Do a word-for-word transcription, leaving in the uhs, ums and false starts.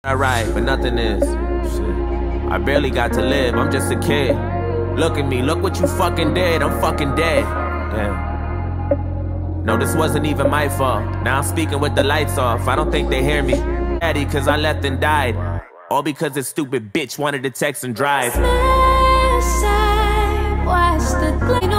Alright, but nothing is. Shit. I barely got to live, I'm just a kid. Look at me, look what you fucking did, I'm fucking dead. Damn. No, this wasn't even my fault. Now I'm speaking with the lights off, I don't think they hear me. Daddy, cause I left and died. All because this stupid bitch wanted to text and drive. Watch the